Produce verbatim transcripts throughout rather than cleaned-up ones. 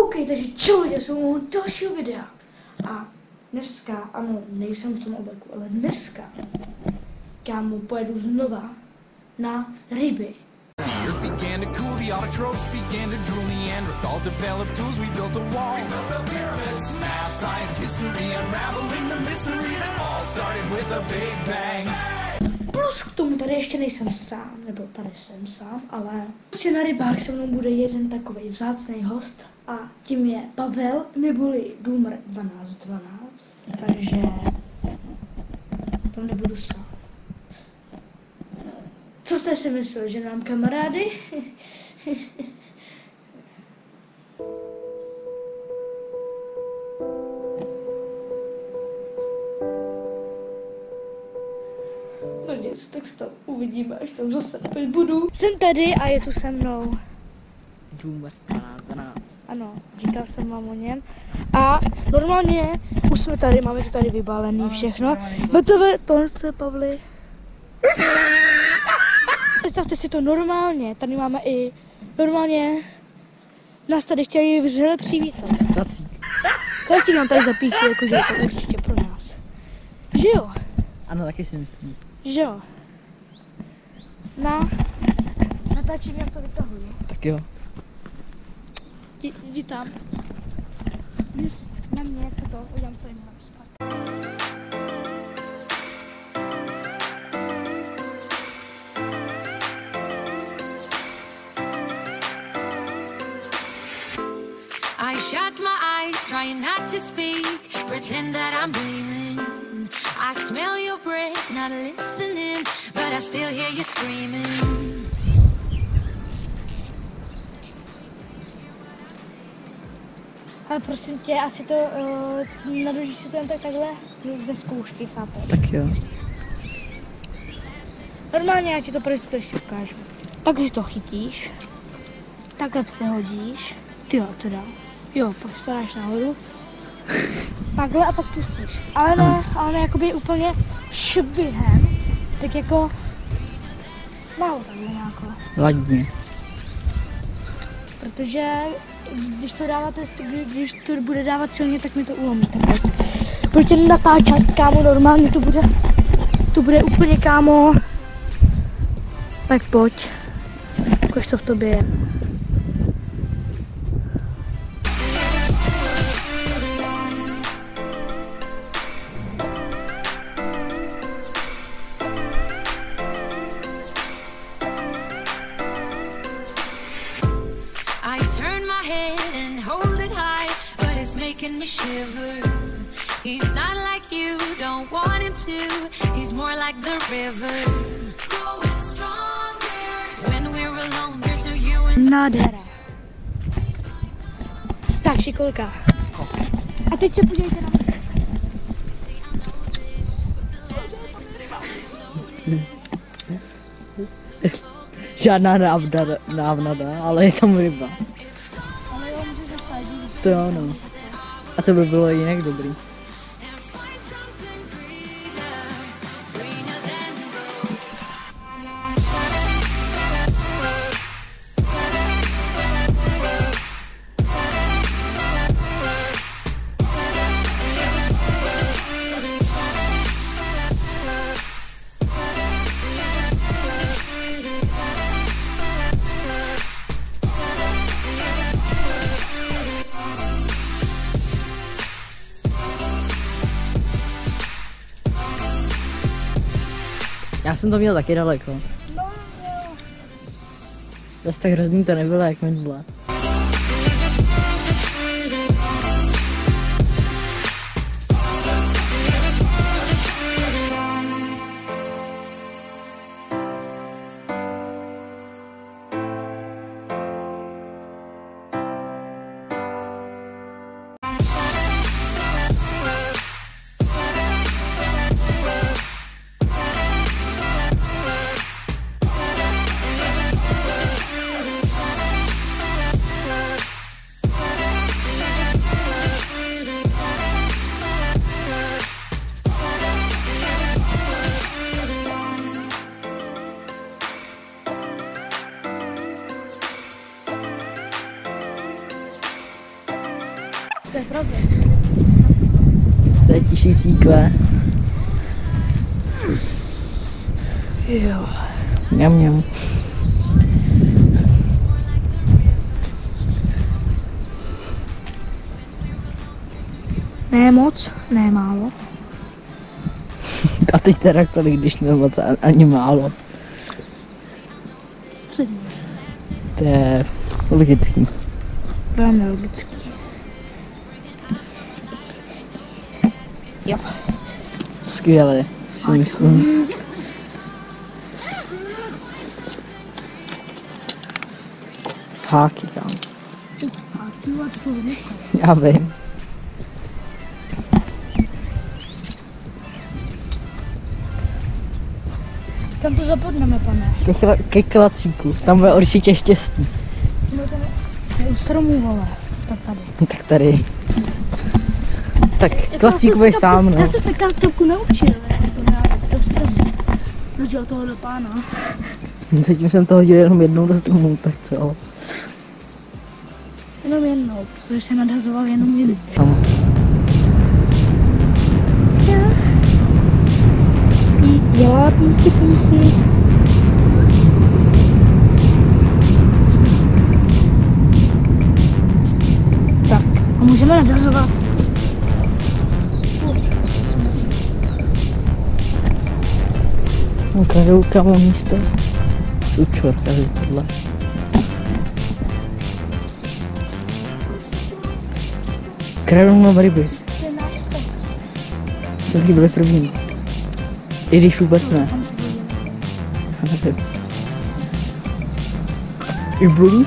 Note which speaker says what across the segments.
Speaker 1: OK, takže čau, já jsem u dalšího videa. A dneska, ano, nejsem v tom obleku, ale dneska, kámo, pojedu znova na ryby.
Speaker 2: Began to cool, the autotrophs began to drool, Neanderthals developed tools, we built a wall. We built the pyramids, math, science, history, unraveling the mystery that all started with a big bang.
Speaker 1: Plus k tomu tady ještě nejsem sám, nebo tady jsem sám, ale prostě na rybách se mnou bude jeden takový vzácný host a tím je Pavel, neboli Doomer dvanáct dvanáct, takže tam nebudu sám. Co jste si mysleli, že mám kamarády? No nic, tak se tam uvidíme, až tam zase opět budu. Jsem tady a je tu se mnou
Speaker 3: Doomer dvanáct dvanáct.
Speaker 1: Ano, říkal jsem vám o něm. A normálně už jsme tady, máme to tady vybalený všechno. No to je, to je Pavli. Představte si to normálně, tady máme i normálně, nás tady chtěli vřele přivítat.
Speaker 3: Zacík.
Speaker 1: Klecík nám tady zapíchli, jakože je to určitě pro nás. Že jo?
Speaker 3: Ano, taky si myslím.
Speaker 1: Že jo? Na natáčím, jak to vytahuji.
Speaker 3: Tak jo.
Speaker 1: Jdi, jdi tam. Jdi na mě, jak to to, udělám to jim napsat.
Speaker 4: I shut my eyes, trying not to speak, pretend that I'm dreaming. I smell your breath, not listening, but I still hear you screaming.
Speaker 1: Ale prosím tě, asi to, uh, nadložíš si to jen tak takhle ze zkoušky, chápeš?
Speaker 3: Tak jo.
Speaker 1: Normálně já ti to prostě ukážu. Takže to chytíš, takhle přehodíš, tyjo, teda, jo, pak staráš nahoru, takhle a pak pustíš. Ale ne, ale ne jakoby úplně švihem, tak jako málo takhle nějako.
Speaker 3: Ladně.
Speaker 1: Protože když to dáváte, když to bude dávat silně, tak mi to ulomí, tak pojď. Pojď jen natáčet, kámo, normálně to bude, to bude úplně, kámo. Tak pojď, ukaž to v tobě je.
Speaker 4: I turn my head and hold it high, but it's making me shiver. He's not like you, don't want him to. He's more like the river. Growing stronger. When we're alone, there's no you and
Speaker 1: Nádhera. Tak, šikolka. A teď se podívejte na mě.
Speaker 3: Žádná návda, návnada, ale je tam ryba.
Speaker 1: Ale jo, můžu zapadit.
Speaker 3: To jo, no. A to by bylo jinak dobrý. Já jsem to měl taky daleko.
Speaker 1: No, jo.
Speaker 3: Zase tak hrozný to nebylo jak minule.
Speaker 1: Pravda.
Speaker 3: To je tisícíkové. Jo. Mňam, mňam.
Speaker 1: Ne moc, ne málo.
Speaker 3: A teď teda kolik, když ne moc ani málo.
Speaker 1: Středně.
Speaker 3: To je logický.
Speaker 1: Velmi logický. Jo.
Speaker 3: Skvěle, si myslím. Háky tam. Já vím.
Speaker 1: Kam to zapodneme, pane?
Speaker 3: Ke, kla, ke klacíku, tam bude určitě štěstí.
Speaker 1: No tam je u stromů, vole. Tak tady.
Speaker 3: No, tak tady. Tak klacík bude sám, no.
Speaker 1: Já jsem se kartovku naučil, jak to dát do stromu. Rozdíl tohohle pána.
Speaker 3: Zatím jsem to hodil jenom jednou do stromu, tak co?
Speaker 1: Jenom jednou, protože jsem nadhazoval jenom jednou.
Speaker 3: Tam.
Speaker 1: Dělá píchy, píchy. Tak, a můžeme nadhazovat.
Speaker 3: Ukradou kamo místo. Učor, tady tohle. Kradou nám ryby.
Speaker 1: To je náš spek.
Speaker 3: Taky byly první. I když vůbec ne. I bludí?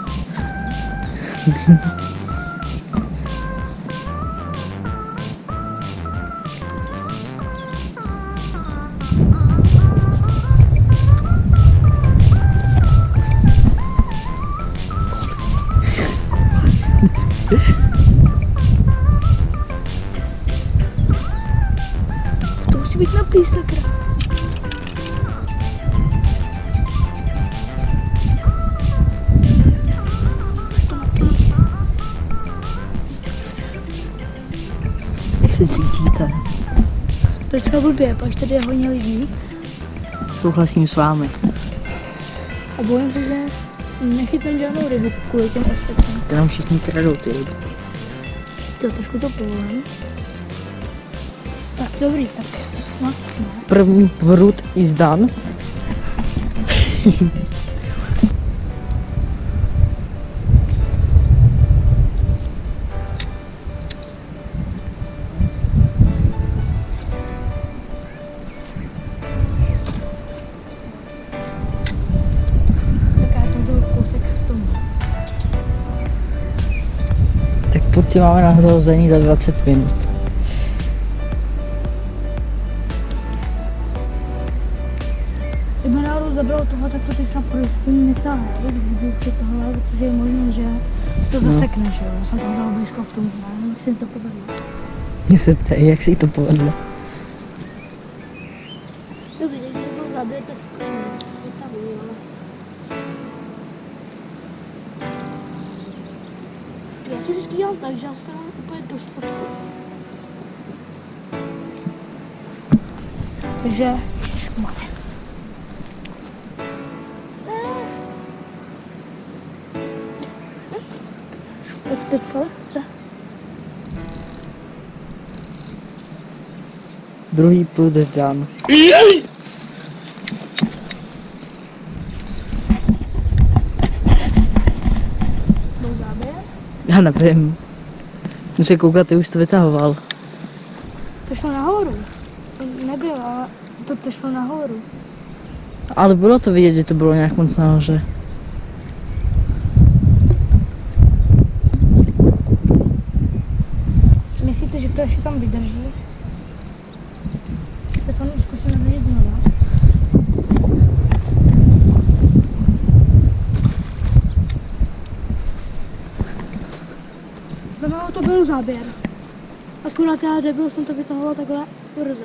Speaker 1: To musí být naplý, sakra.
Speaker 3: Jak se cítíte?
Speaker 1: To je třeba blbě, pak tady je hodně lidí.
Speaker 3: Souhlasím s vámi.
Speaker 1: A bojím se, že nechytám žádnou rybu kvůli těm ostatním.
Speaker 3: To nám všichni kradou ty ryby.
Speaker 1: To trošku to povolím. Tak dobrý, tak snad ne.
Speaker 3: První prut is done.
Speaker 1: Tak já to byl kousek k tomu.
Speaker 3: Tak pruty máme na hrození za dvacet minut.
Speaker 1: Kdyby náhodou zabral tohle, tak to teďka prostě netáhne, když to tohle, protože je možné, že se to
Speaker 3: No.
Speaker 1: zasekne, že jo. Já jsem tam dal blízko v tom, ale jak se mi to povedlo.
Speaker 3: Mě se ptají, jak si to povedlo.
Speaker 1: Dobrý, když to byl zabít, tak je tam udělala. Já ti vždycky dělám tak, že já stavám úplně do spodku. Takže, šmane. Tak teď lehce.
Speaker 3: Druhý prut is done.
Speaker 1: Byl záběr.
Speaker 3: Já nevím. Musím se koukat, ty už to vytahoval.
Speaker 1: To šlo nahoru. To nebylo, ale to, to šlo nahoru.
Speaker 3: Ale bylo to vidět, že to bylo nějak moc nahoře.
Speaker 1: Myslíte, že to ještě tam vydrží? Stefanu, zkusíme vyjít znova. Zamálo to byl záběr. Akorát já debil jsem to vytahoval takhle brzo.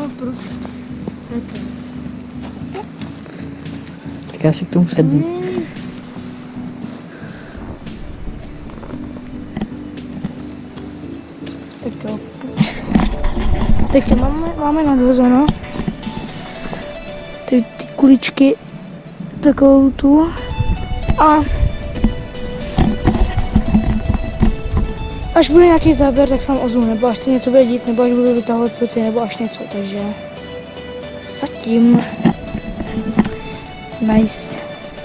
Speaker 1: No, proč?
Speaker 3: Tak já si k tomu sednu.
Speaker 1: Tak jo. Teďka máme, máme nadhozeno ty, ty kuličky, takovou tu a až bude nějaký záběr, tak se vám ozvu, nebo až se něco bude dít, nebo až budu vytahovat ploty, nebo až něco, takže zatím nice.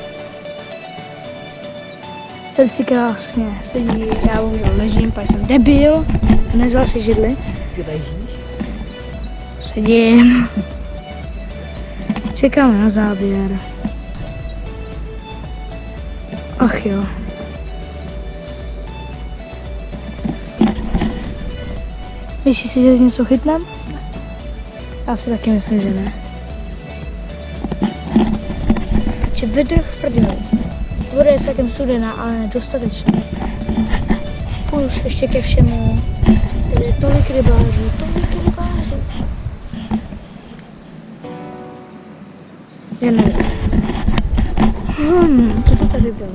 Speaker 1: Tady si krásně sedí, já bohužel ležím, pak jsem debil, nevzal si židli.
Speaker 3: Ty ležíš?
Speaker 1: Sedím. Čekáme na záběr. Ach jo. Myslíš si, že něco chytnem? Já si taky myslím, že ne. Či vydrh v prdeli. Voda je celkem studená, ale nedostatečně. Plus ještě ke všemu. Je tolik rybářů, tolik rybářů. Já nevím. Hmm, co to tady bylo?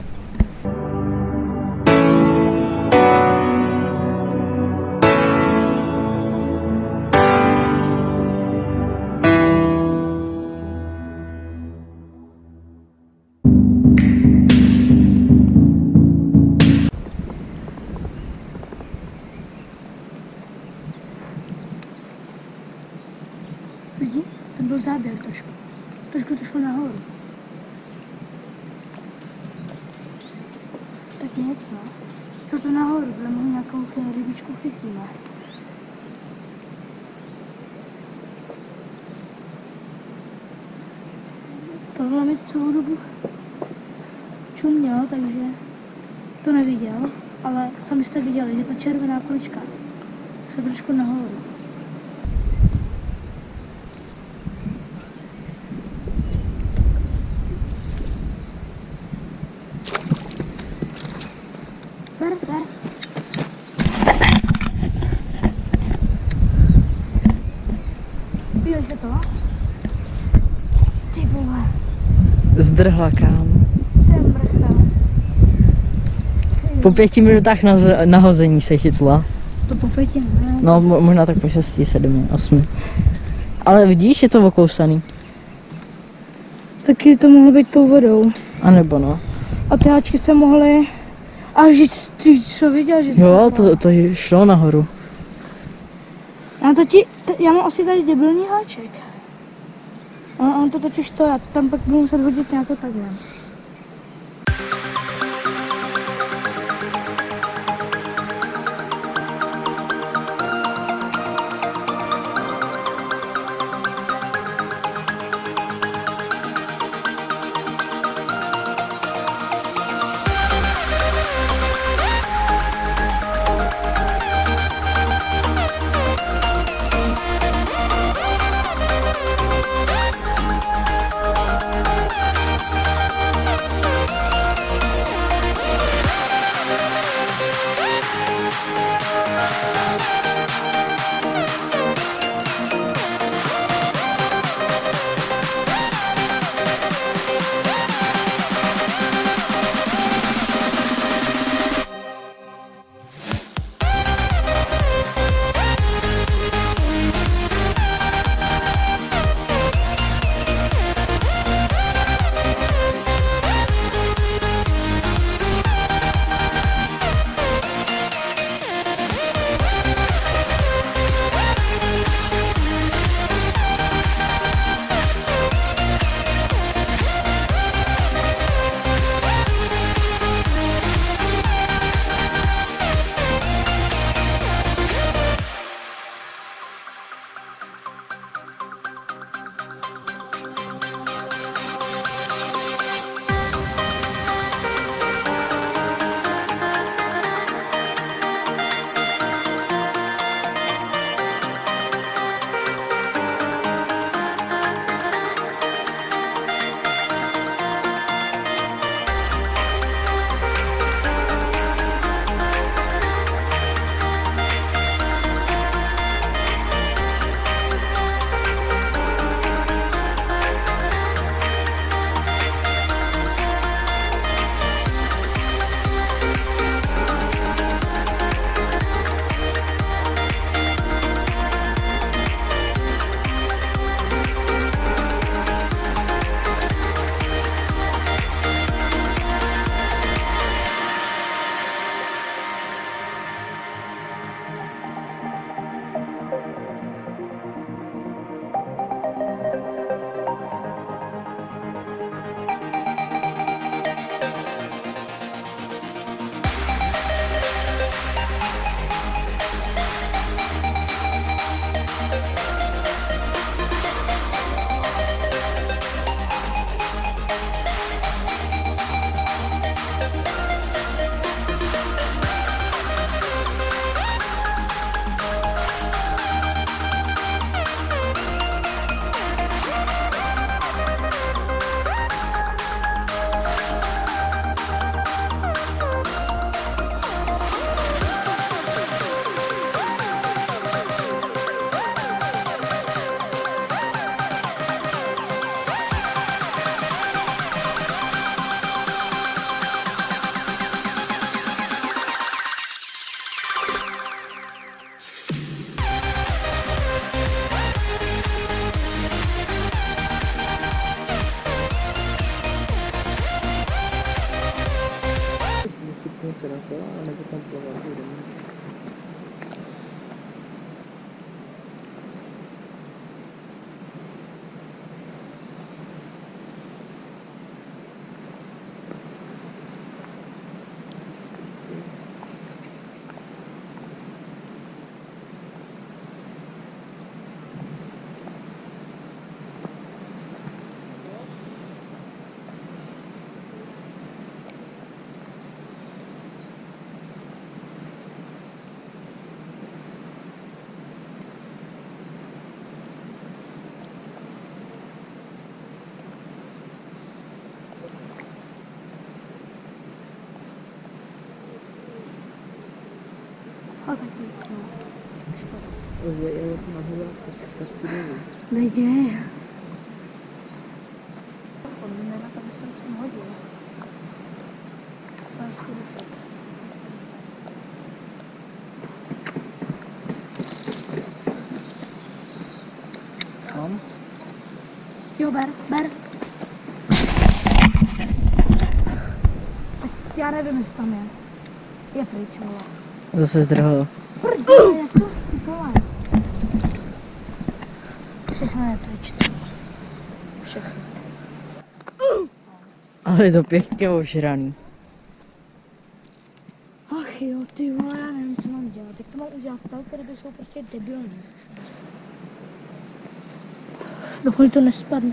Speaker 1: Vidí? To byl záběr trošku. Trošku to šlo nahoru. Tak něco. Šlo to nahoru, protože mohli nějakou rybičku chytíme. Tohle mi celou dobu čuměl, takže to neviděl, ale sami jste viděli, že ta červená kulička šla trošku nahoru. Ber, ber. Viděli jste to? Ty vole.
Speaker 3: Zdrhla, kámo.
Speaker 1: Jsem brcha.
Speaker 3: Po pěti minutách na, nahození se chytla.
Speaker 1: To po pěti, ne?
Speaker 3: No, mo- možná tak po šesti, sedmi, osmi. Ale vidíš, je to okousaný.
Speaker 1: Taky to mohlo být tou vodou.
Speaker 3: A nebo no.
Speaker 1: A ty háčky se mohly... A že ty co viděl, že
Speaker 3: Jo, to, to šlo nahoru.
Speaker 1: Já, to ti, t- já mám asi tady debilní háček. A on to totiž to, já tam pak budu muset hodit nějak takhle. A tak nic, no. Škoda.
Speaker 3: Jelo to nahoru a tak dolů.
Speaker 1: Nejde. Ne, na tom jsem si hodil.
Speaker 3: Mám?
Speaker 1: Jo, ber, ber. Tak já nevím, jestli tam je. Je pryč, vole.
Speaker 3: Zase zdrhal.
Speaker 1: Prdě, jak to? Ty vole. Všechno je pryč. Všechno.
Speaker 3: Ale je to pěkně ožraný.
Speaker 1: Ach jo, ty vole, já nevím, co mám dělat. Jak to mám udělat? Tady by jsou prostě debilní. Dokud to nespadne.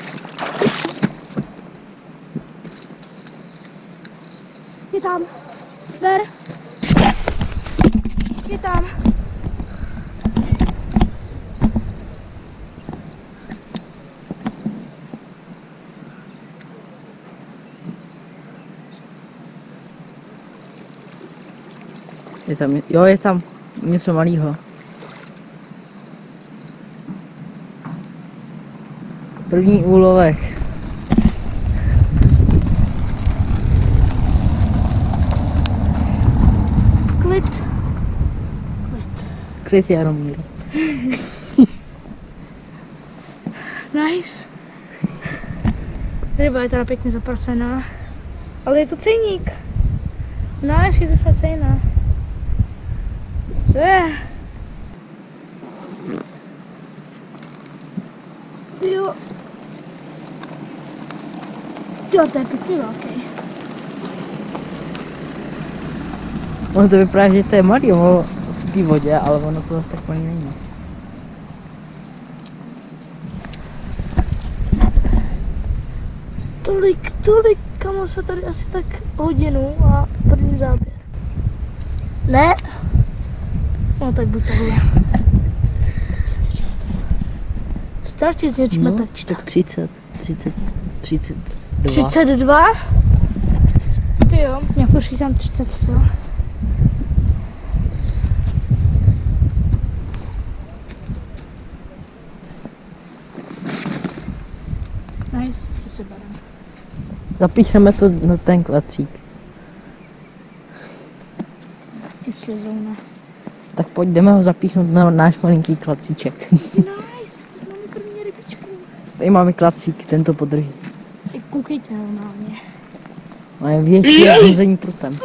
Speaker 1: Je tam. Ber. Je tam.
Speaker 3: Je tam, jo, je tam něco malého. První úlovek.
Speaker 1: Klid. Klid.
Speaker 3: Klid, Jaromír.
Speaker 1: Nice. Ryba je teda pěkně zapracená. Ale je to cejník. Nice, je to svacená. Co je? Jo. Jo, to je pěkně velký.
Speaker 3: Ono to vypadá, že to je malý ono v té vodě, ale ono to zase tak malý není.
Speaker 1: Tolik, tolik, kamo, jsme tady asi tak hodinu a první záběr. Ne? No tak buď tohle. Starčit s něčím
Speaker 3: No,
Speaker 1: tak
Speaker 3: tak třicet, třicet, třicet dva.
Speaker 1: třicet dva? Ty jo, já počítám třicet dva. Nice, to se berem.
Speaker 3: Zapíchneme to na ten klacík.
Speaker 1: Ty slizoune.
Speaker 3: Tak pojďme ho zapíchnout na náš malinký klacíček.
Speaker 1: Nice, máme první rybičku.
Speaker 3: Tady máme klacík, ten to podrží.
Speaker 1: I koukejte normálně.
Speaker 3: A je větší než hození prutem.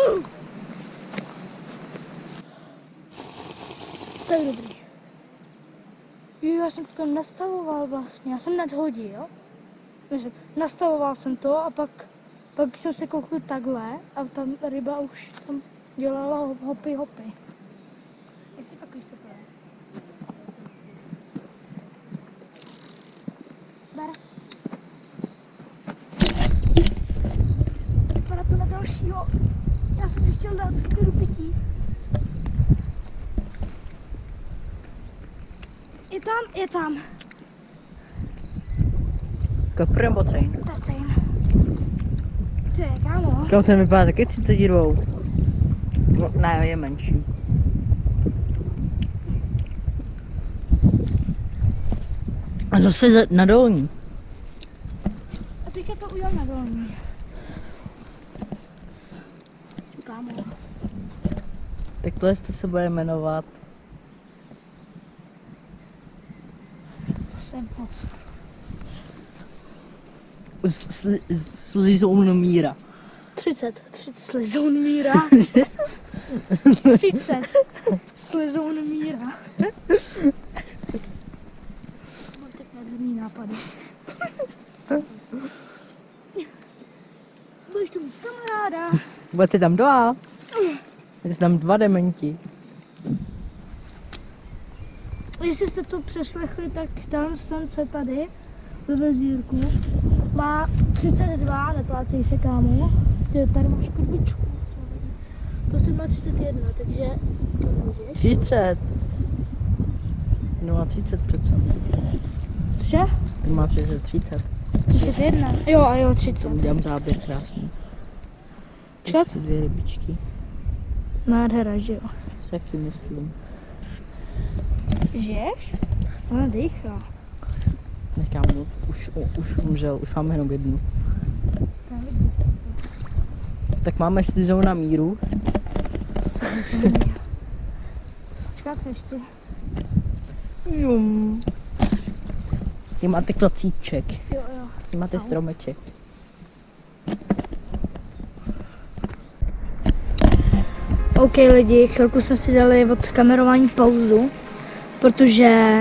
Speaker 1: To je dobrý. Jo, já jsem to tam nastavoval vlastně, já jsem nadhodil. Myslím, nastavoval jsem to a pak, pak jsem se koukl takhle a tam ryba už tam dělala hopy hopy. Jestli pak už se to je. Ber. Vypadá to na dalšího. Já jsem si chtěl dát v klidu pití. Je tam, je tam.
Speaker 3: Kapr nebo cejn?
Speaker 1: Tacejn. Ty, kámo.
Speaker 3: Kámo, ten vypadá taky třicet dva. No, ne, je menší. A zase za- na dolní.
Speaker 1: A teďka to udělal na dolní. Kámo.
Speaker 3: Tak tohle to se bude jmenovat.
Speaker 1: Co jsem moc.
Speaker 3: Sli- Slizoun míra.
Speaker 1: třicet. třicet slizoun míra. třicet. Slizoun míra. Mám teď nadherný nápady. Budeš tu mít kamaráda.
Speaker 3: Budete tam dva. Budete tam dva dementi.
Speaker 1: Jestli jste to přeslechli, tak tam, tam co je tady, ve vezírku, má třicet dva, neplácej se, kámo. Ty tady máš krbičku. To si má třicet jedna, takže to můžeš.
Speaker 3: třicet. No má třicet přece.
Speaker 1: Cože?
Speaker 3: Ten má přece třicet.
Speaker 1: třicet jedna. Jo, a jo, třicet.
Speaker 3: Udělám záběr krásný.
Speaker 1: Čet?
Speaker 3: Ty dvě rybičky.
Speaker 1: Nádhera, že jo.
Speaker 3: taky myslím.
Speaker 1: Žiješ? Ona dýchá.
Speaker 3: Nechám mu, už, o, už umřel, už máme jenom jednu. Tak máme slizou na míru.
Speaker 1: Počkáte ještě.
Speaker 3: Jum. Ty máte klacíček,
Speaker 1: Jo, jo.
Speaker 3: ty máte stromeček.
Speaker 1: OK lidi, chvilku jsme si dali od kamerování pauzu, protože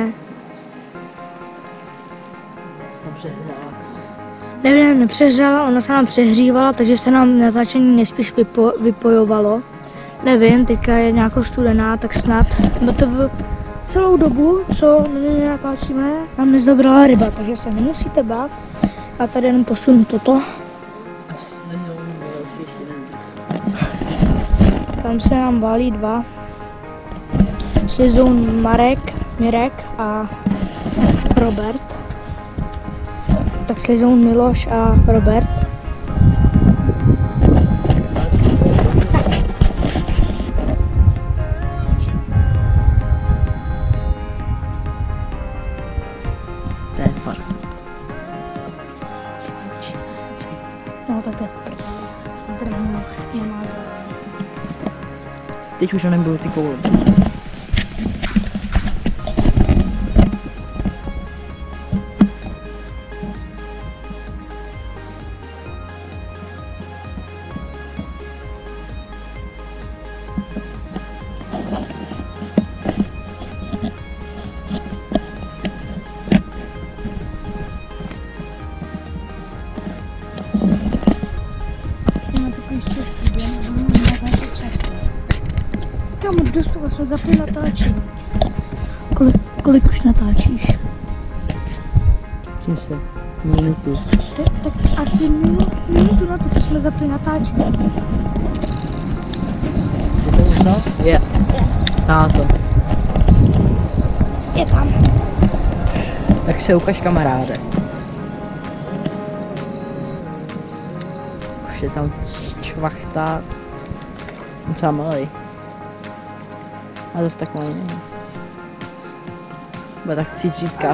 Speaker 1: nevím, nepřehřála, ona se nám přehřívala, takže se nám natáčení nejspíš vypo, vypojovalo. Nevím, teďka je nějakou studená, tak snad. No to bylo celou dobu, co my natáčíme, nám nezabrala ryba, takže se nemusíte bát. Já tady jenom posunu toto. Tam se nám válí dva. Slizou Marek, Mirek a Robert. Tak slizou Miloš a Robert.
Speaker 3: To je par.
Speaker 1: No tak to je prdele. Zdrhnu, nemá zájem.
Speaker 3: Teď už nebylo ty koule.
Speaker 1: Máme takový štěstí, že máme často. Kámo, dostala jsme zapli natáčení. Kolik, kolik už natáčíš?
Speaker 3: Přijde se minutu.
Speaker 1: Tak, tak asi minu, minutu na to, co jsme zapli natáčení.
Speaker 3: Je to už no? Je. Táto.
Speaker 1: Je tam.
Speaker 3: Tak se ukaž kamaráde. Už je tam čvachta. Docela malej. A dost tak malý není. Bude tak třicítka.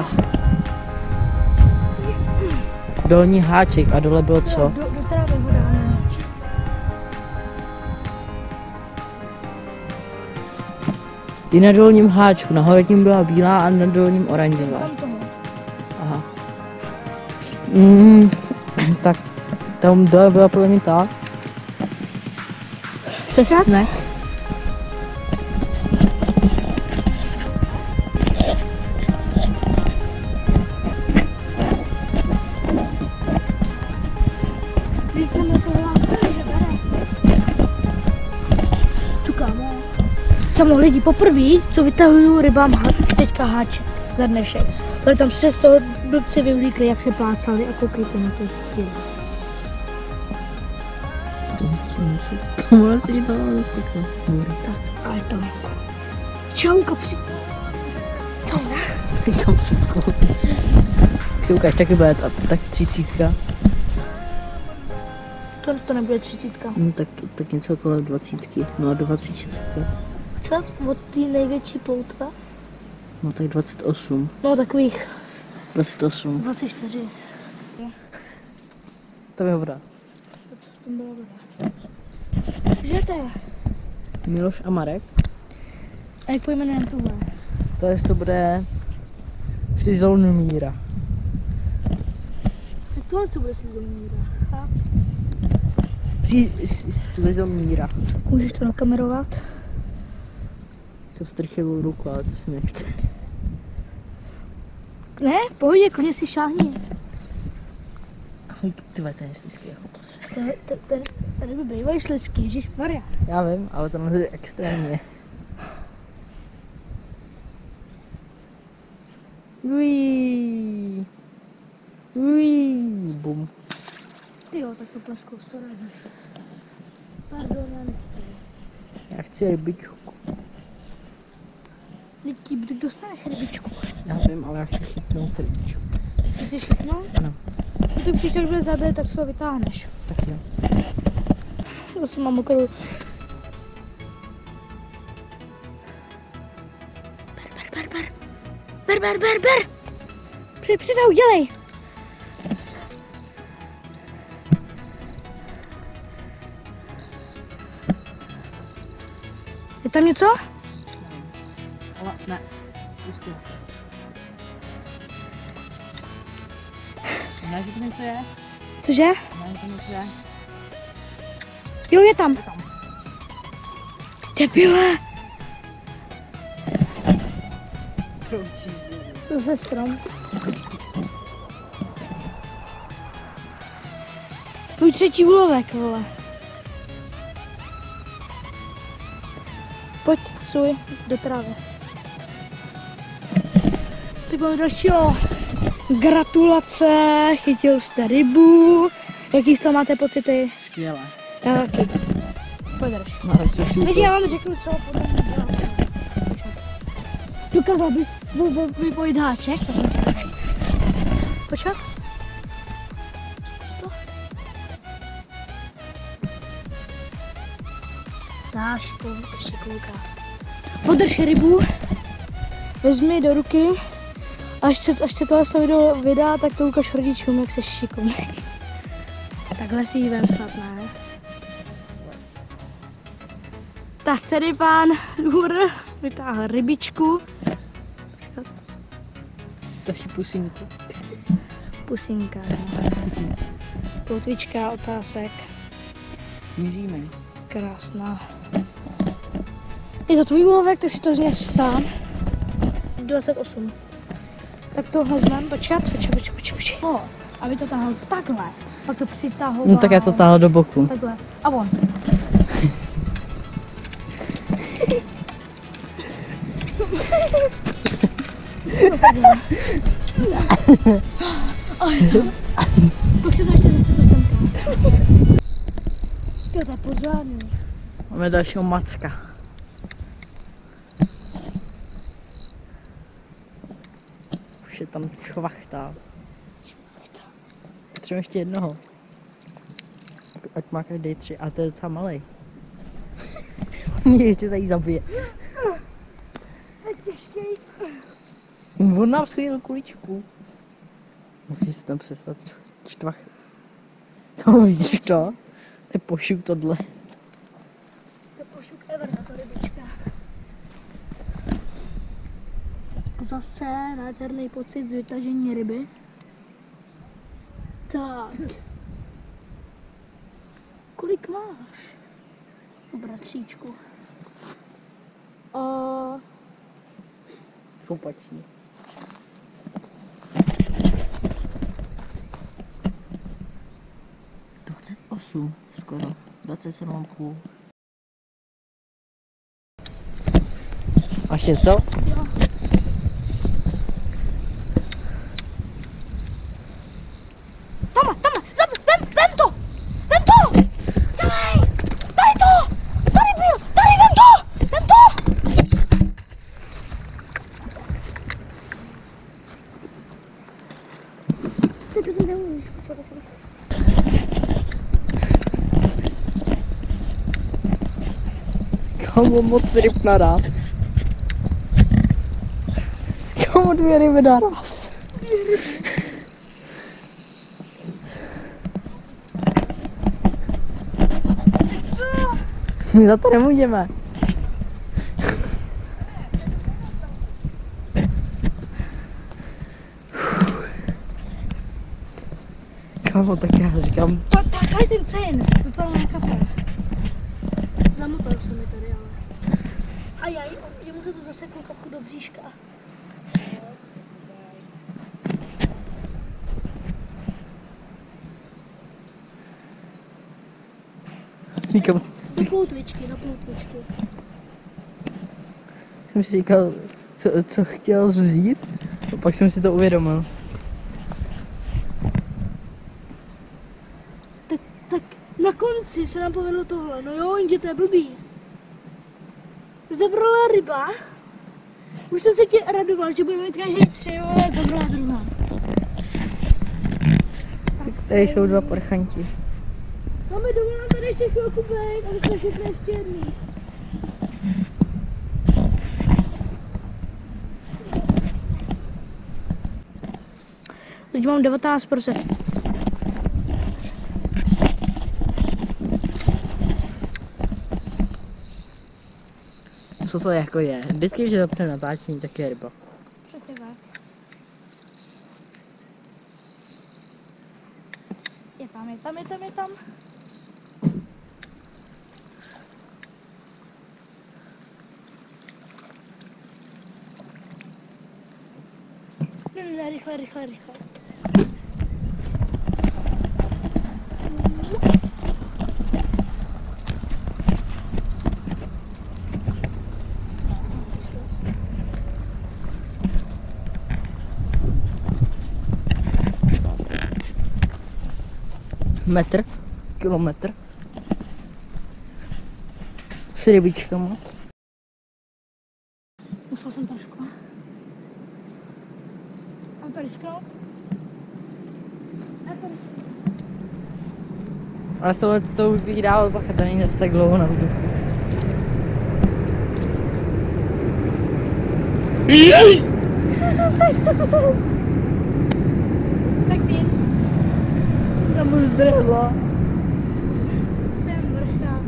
Speaker 3: Dolní háček a dole bylo co?
Speaker 1: Do, do, do trávy ho dáme.
Speaker 3: I na dolním háčku, na horním byla bílá a na dolním oranžová.
Speaker 1: Tam toho.
Speaker 3: Aha. Mm, tak tam dole byla podle mě ta. Sesnek.
Speaker 1: Když jsem na to hlásili, že bere. Tu kámo. Kámo lidi, poprvé, co vytahuju rybám há, teďka háček za dnešek. Ale tam se z toho blbci vyvlíkli, jak se plácali a koukejte na to chvíli.
Speaker 3: Ona se dívala do stikla.
Speaker 1: Tak, ale to je. Čau, kapři. Co?
Speaker 3: Si ukáž, taky bude ta, tak třicítka.
Speaker 1: To, to nebude třicítka.
Speaker 3: No tak, tak něco kolem dvacítky. No a dvacet šest.
Speaker 1: Čas od té největší ploutve?
Speaker 3: No tak dvacet osm.
Speaker 1: No takových
Speaker 3: dvacet osm.
Speaker 1: dvacet čtyři.
Speaker 3: To je voda.
Speaker 1: To, to v tom byla voda. Žijete?
Speaker 3: Miloš a Marek.
Speaker 1: A jak pojmenujeme tohle?
Speaker 3: To je, to bude Slizon Míra.
Speaker 1: Tak tohle se bude si zomírat.
Speaker 3: Slizon Míra.
Speaker 1: Můžeš to nakamerovat?
Speaker 3: To strchilo ruku, ale to si nechce.
Speaker 1: Ne, v pohodě, klidně si šáhni.
Speaker 3: Ahoj, tyhle, ten je slizký jako prase.
Speaker 1: Ten, ten, ten, tady by bývají slizky, ježišmarja.
Speaker 3: Já vím, ale to je extrémně. Uiii. Uiii. Bum.
Speaker 1: Ty jo, tak to pleskou to radíš. Pardon, já nechci.
Speaker 3: Já chci rybičku.
Speaker 1: Lidí, kdy dostaneš rybičku?
Speaker 3: Já vím, ale já chci chytnout rybičku.
Speaker 1: Chceš chytnout?
Speaker 3: Ano.
Speaker 1: No ty příště, až bude zabít, tak si ho vytáhneš.
Speaker 3: Tak jo.
Speaker 1: Zase mám mokrou. ber, ber, ber. Ber, ber, ber, ber. Při, přitahuj, dělej. Je tam něco?
Speaker 3: Ale ne, pustím. Ne, že to něco je?
Speaker 1: Cože?
Speaker 3: Ne, že to něco je?
Speaker 1: Jo, je tam.
Speaker 3: Je tam.
Speaker 1: Ty debile.
Speaker 3: Kroučí.
Speaker 1: To je strom. Tvůj třetí úlovek, vole. Pojď, suj, do trávy. Ty bylo dalšího. Gratulace, chytil jste rybu. Jaký z toho máte pocity?
Speaker 3: Skvěle.
Speaker 1: Já taky. Podrž.
Speaker 3: No, ale co
Speaker 1: Teď já vám řeknu, co podle mě dělám. Dokázal bys vypojit háček? To jsem si počkat. To. Tak, šikulka. Podrž rybu. Vezmi do ruky. Až se, až se tohle video vydá, tak to ukáž rodičům, jak se šikovnej. Takhle si ji vem snad, ne? Tak tady pán Důr vytáhl rybičku.
Speaker 3: Další pusinku.
Speaker 1: Pusinka, no. Plotvička, otázek.
Speaker 3: Míříme.
Speaker 1: Krásná. Je to tvůj úlovek, tak si to zněš sám. dvacet osm. Tak to vezmem, počkat, počkat, počkat, počkat, počkat. No, aby to tahal takhle. Pak to přitahoval.
Speaker 3: No tak já to táhl do boku.
Speaker 1: Takhle. A on. Oj, to. Pak si to ještě zase semka. To je pořádný.
Speaker 3: Máme dalšího macka. Už je tam chvachta. Potřebujeme ještě jednoho. Ať má každý tři, a to je docela malej. Mě ještě tady zabije.
Speaker 1: Tak ještě.
Speaker 3: On nám schytil kuličku. Musí se tam přestat čtvach. No vidíš to? To je pošuk tohle.
Speaker 1: To pošuk ever, tato rybička. Zase nádherný pocit z vytažení ryby. Tak. Kolik máš? Bratříčku. A...
Speaker 3: Koupací. dvacet osm skoro. dvacet sedm a půl. Máš něco?
Speaker 1: Jo. Tama, tama, zab, vem, vem to! Vem to! Dělej! Tady to! Tady byl! Tady, vem to! Vem to! Ty to neumíš, počkej, počkej.
Speaker 3: Komu moc ryb naraz? Komu dvě ryby naraz? My za to nemůžeme. Kámo, tak já říkám.
Speaker 1: Tady ten cen, vypadal na kapel. Zamotal se mi tady, ale... Ajaj, jemu se to zaseklo kapku do bříška.
Speaker 3: Říkám,
Speaker 1: Do ploutvičky, do ploutvičky.
Speaker 3: jsem si říkal, co, co chtěl vzít, a pak jsem si to uvědomil.
Speaker 1: Tak, tak na konci se nám povedlo tohle, no jo, jenže to je blbý. Zabrala ryba, už jsem se tě radoval, že budeme mít každý tři, jo, dobrá druhá.
Speaker 3: Tady jsou dva prchanti.
Speaker 1: Máme dovolám tady ještě chvilku být, aby jsme si ještě jedný. Teď mám devatenáct procent.
Speaker 3: Co to jako je? Vždycky, když zapne natáčení, tak je ryba.
Speaker 1: Přesně tak. Je tam, je tam, je tam, je tam. Ne, ne, ne, rychle, rychle, rychle.
Speaker 3: Metr, kilometr. S rybičkama.
Speaker 1: Musel jsem trošku. A tady skrop. A tady.
Speaker 3: Ale z tohle to už bych dával bacha, to není zase tak dlouho na vzduchu.
Speaker 1: Tak pět.
Speaker 3: Tam už zdrhla.
Speaker 1: Ten vrchá.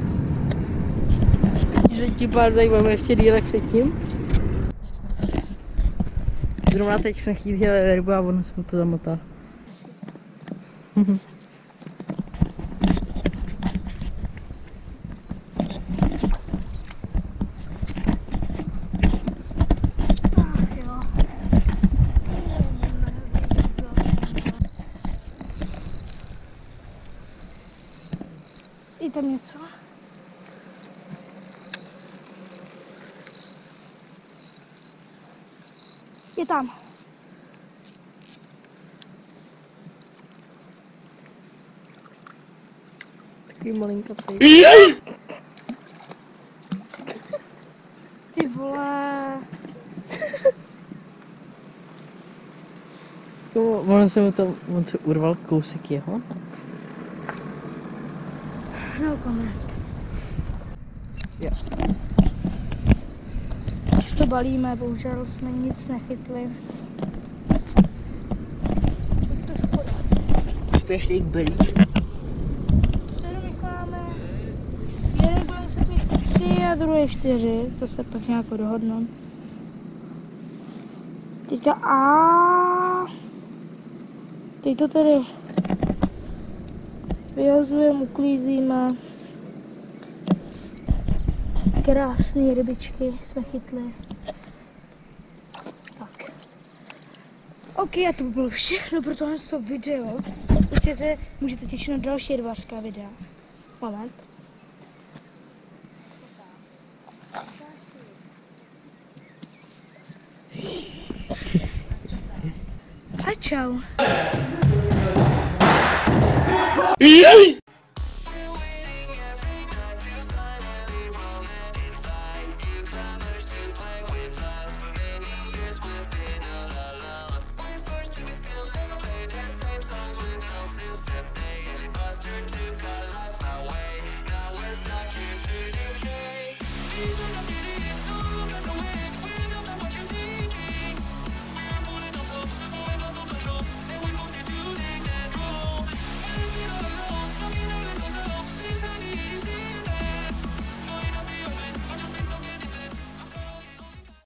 Speaker 3: Že ti pár zajímáme ještě dílek předtím. Zrovna teď jsme chytili rybu a ono se mu to zamotá.
Speaker 1: Ach jo. Je tam něco? Je tam.
Speaker 3: Takový malinkatý.
Speaker 1: Ty vole.
Speaker 3: On se mu tam, on se urval kousek jeho.
Speaker 1: No comment.
Speaker 3: Jo.
Speaker 1: Už to balíme, bohužel jsme nic nechytli. Je to škoda.
Speaker 3: Ještě jich byli.
Speaker 1: Sedm jich máme. Jeden bude muset mít tři a druhé čtyři. To se pak nějak dohodnou. Teďka a teď to tady vyhazujeme, uklízíme. Krásné rybičky jsme chytli. Tak. OK, a to by bylo všechno pro tohle video. Ještě se můžete těšit na další rybářská videa. Moment. A čau.